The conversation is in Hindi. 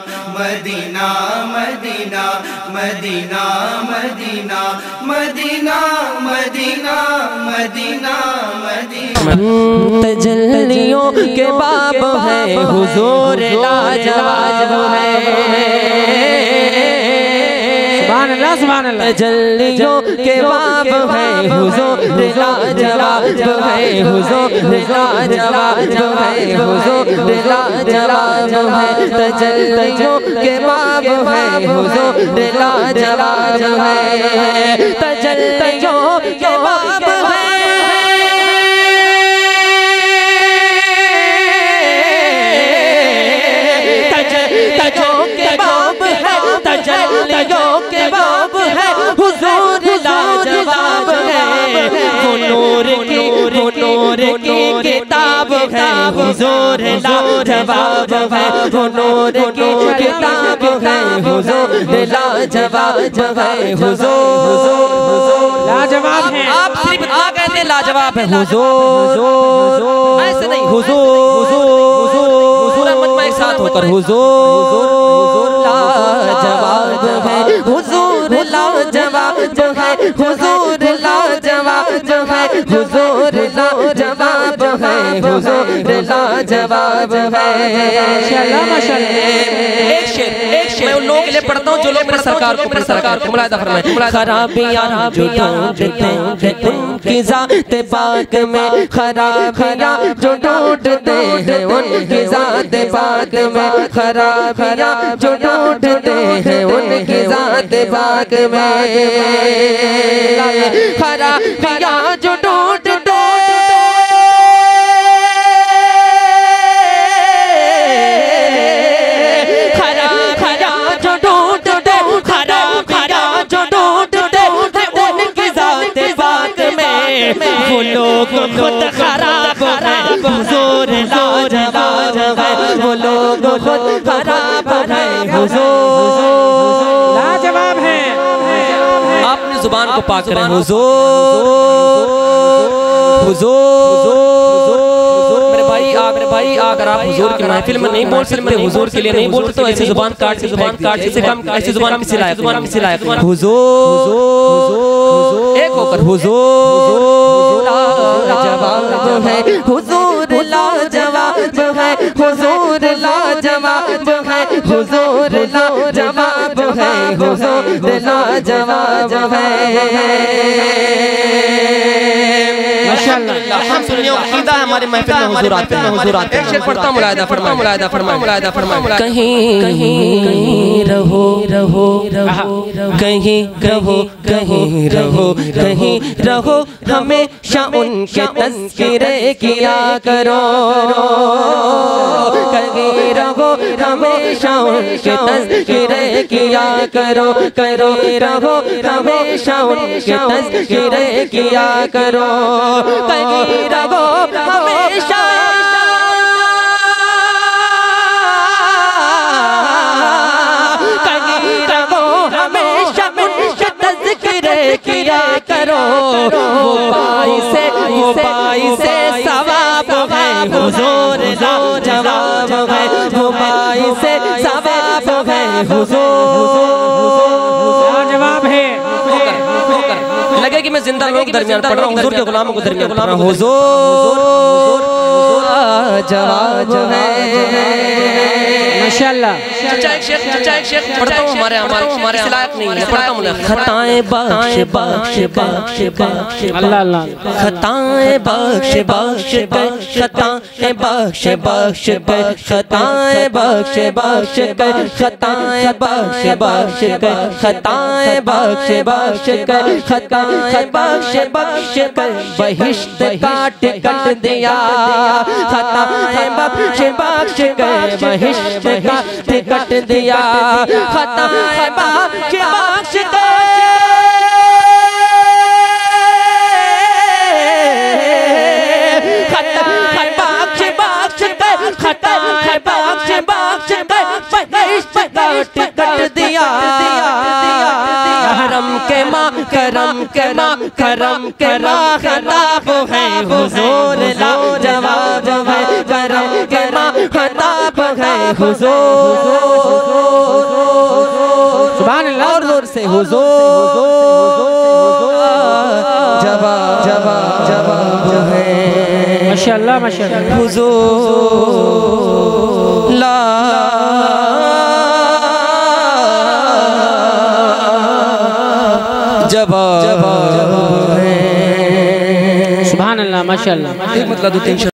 मदीना मदीना मदीना मदीना मदीना मदीना मदीना मदीना तजल्लियों के बाब है हुजूर लाजवाब है। तजल्लियों के बाब है हुजूर लाजवाब है, हुजूर लाजवाब है, हुजूर लाजवाब है। तजल्लियों के बाब है हुजूर लाजवाब है, तजल्लियों के बाब है। तजल्लियों के बाब है, तजल्लियों के बाब है हुजूर लाजवाब है। वो नूर की किताब है हुजूर लाजवाब है, वो नूर की किताब है हुजूर लाजवाब है, हुजूर लाजवाब है। आप सिर्फ आ गए थे लाजवाब है हुजूर, ऐसे नहीं हुजूर मजमा एक साथ होकर हुजूर लाजवाब है, हुजूर लाजवाब है, हुजूर लाजवाब है, हुजूर लाजवाब है, हुजूर लाजवाब है। माशाअल्लाह माशाअल्लाह। एक शेर मैं उन लोगों के लिए पढ़ता हूँ जो लोग मेरे सरकार को मुलाहिदा फरमाएं। खराबियां जो ढूंढते हैं उनकी ज़ात पाक में, खराबियां जो ढूंढते हैं उनकी ज़ात पाक में, खराबियां जो ढूंढते हैं उनकी ज़ात पाक में, खराबियां जो ढूंढते वो लोग खुद खराब है हुजूर लाजवाब है, वो लोग खुद खराब है हुजूर लाजवाब है। अपनी जुबान को पाक करें हुजूर। मेरे भाई अगर आप हुजूर की महफिल में नहीं बोल सकते, हुजूर के लिए नहीं बोलते तो ऐसी जुबान काट से कम ऐसी जुबान की सिलाए हुजूर एक होकर हुजूर लाजवाब है, हुजूर लाजवाब है, हुजूर लाजवाब है, हुजूर लाजवाब है, हुजूर लाजवाब है। माशाअल्लाह हम सुन्नियों का कीदा है हमारे महफिल में हुजूर आते हैं। एक शेर पढ़ता हूं, मुलाहिदा फरमाएं। कहीं रहो कहीं रहो हमेशा उनके तज़किरे किया करो, कहीं रहो हमेशा उनके तज़किरे किया करो, रहो हमेशा उनके तज़किरे किया करो, कहीं रहो हमेशा किया करो। वो पाई से सवाब है हुजूर लाजवाब है, वो पाई से सवाब है हुजूर लाजवाब है। लगे कि मैं जिंदा लोग दरमियान पढ़ रहा हूँ, हुजूर के गुलामों को दरमियान पढ़ रहा हूँ। हुजूर लाजवाब है माशाअल्लाह। चचा एक शेख पढ़ता हूँ, हमारे लायक नहीं है, पढ़ता हूँ। खताएं बख्श अल्लाह, खताएं बख्श खताएं बख्श खताएं बख्श खताएं बख्श खताएं बख्श खताएं बख्श बहिश्त का टिकट दिया, खताएं बख्श बहिश्त का टिकट दिया, खताएं बख्श टिकट दिया, करम के माँ खताब है हुजूर लाजवाब है, करम के माँ खताब है हुजूर से हुजूर जवाब है। माशाअल्लाह माशाअल्लाह। हुजूर ला जवाब है। सुभान अल्लाह माशाअल्लाह। एक मतलब 2-3